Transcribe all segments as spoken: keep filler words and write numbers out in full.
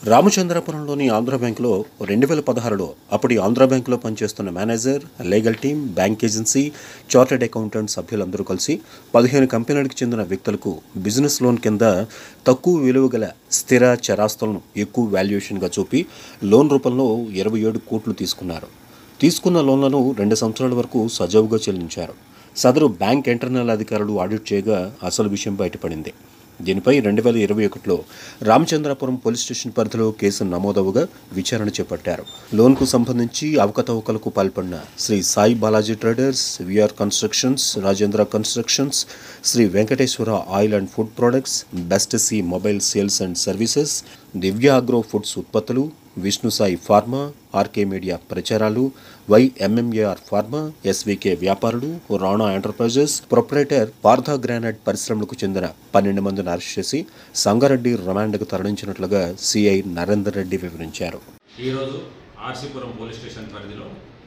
రామచంద్రపురంలోని ఆంధ్ర బ్యాంకులో రెండు వేల పదహారులో అప్పటి ఆంధ్ర బ్యాంకులో పనిచేస్తున్న manager, legal team, bank agency, chartered accountant సభ్యులందరూ కలిసి పదిహేను కంపెనీలకు చెందిన వ్యక్తులకు బిజినెస్ లోన్ కింద తక్కువ విలువ గల స్థిర చరాస్తులను ఎక్కువ వాల్యుయేషన్గా చూపి లోన్ రూపంలో ఇరవై ఏడు కోట్లు తీసుకున్నారు. తీసుకున్న లోన్లను రెండు సంవత్సరాల వరకు సజావుగా చెల్లించారు. సదరు బ్యాంక్ ఇంటర్నల్ అధికారులు ఆడిట్ చేయగా అసలు విషయం బయటపడింది. దీనిపై రెండు వేల ఇరవై ఒకటిలో రామచంద్రపురం పోలీస్ స్టేషన్ పరిధిలో కేసు నమోదవగా విచారణ చేపట్టారు. లోన్కు సంబంధించి అవకతవకలకు పాల్పడిన Sri Sai Balaji traders, VR constructions, Rajendra constructions, Sri Venkateswara oil and food products, best C mobile sales and services, Divya agro foods ఉత్పత్తులు, Vishnu Sai pharma, RK media ప్రచారాలు, వైఎంఎంఏఆర్ ఫార్మా, ఎస్వీకే వ్యాపారులు, Rana enterprises, proprietor Partha granite పరిశ్రమలకు చెందిన పన్నెండు మందిని అరెస్ట్ చేసి సంగారెడ్డి రిమాండ్కు తరలించినట్లుగా సిఐ నరేందర్ రెడ్డి వివరించారు. ఈరోజు ఆర్సీపురం పోలీస్ స్టేషన్ పరిధిలో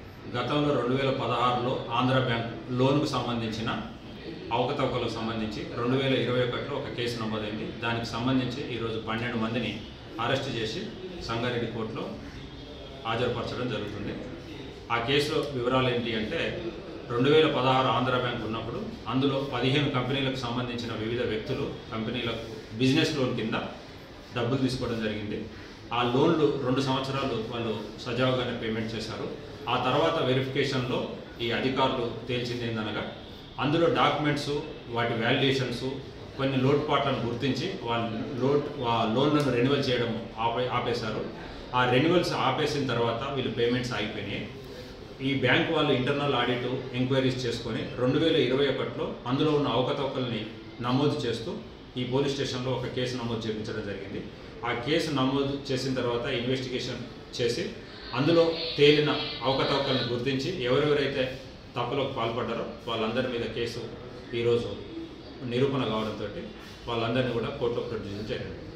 గతంలో రెండు వేల పదహారులో ఆంధ్ర బ్యాంక్ లోన్కు సంబంధించిన అవకతవకలకు సంబంధించి రెండు వేల ఇరవై ఒకటిలో ఒక కేసు నమోదైంది. దానికి సంబంధించి ఈరోజు పన్నెండు మందిని అరెస్ట్ చేసి సంగారెడ్డి కోర్టులో హాజరుపరచడం జరుగుతుంది. ఆ కేసు వివరాలు ఏంటి అంటే, రెండు వేల పదహారు ఆంధ్ర బ్యాంక్ ఉన్నప్పుడు అందులో పదిహేను కంపెనీలకు సంబంధించిన వివిధ వ్యక్తులు కంపెనీలకు బిజినెస్ లోన్ కింద డబ్బులు తీసుకోవడం జరిగింది. ఆ లోన్లు రెండు సంవత్సరాలు వాళ్ళు సజావుగానే పేమెంట్ చేశారు. ఆ తర్వాత వెరిఫికేషన్లో ఈ అధికారులు తేల్చింది ఏందనగా, అందులో డాక్యుమెంట్స్, వాటి వాల్యుయేషన్స్, కొన్ని లోటుపాట్లను గుర్తించి వాళ్ళు లోడ్ లోన్లను రెన్యువల్ చేయడం ఆపే ఆపేశారు. ఆ రెన్యువల్స్ ఆపేసిన తర్వాత వీళ్ళు పేమెంట్స్ ఆగిపోయినాయి. ఈ బ్యాంక్ వాళ్ళు ఇంటర్నల్ ఆడిట్ ఎంక్వైరీస్ చేసుకొని రెండు వేల ఇరవై ఒకటిలో అందులో ఉన్న అవకతవకల్ని నమోదు చేస్తూ ఈ పోలీస్ స్టేషన్లో ఒక కేసు నమోదు చేయించడం జరిగింది. ఆ కేసు నమోదు చేసిన తర్వాత ఇన్వెస్టిగేషన్ చేసి అందులో తేలిన అవకతవకల్ని గుర్తించి ఎవరెవరైతే తప్పులకు పాల్పడ్డారో వాళ్ళందరి మీద కేసు ఈరోజు నిరూపణ కావడంతో వాళ్ళందరినీ కూడా కోర్టులో ప్రొడ్యూస్ చేయాలి.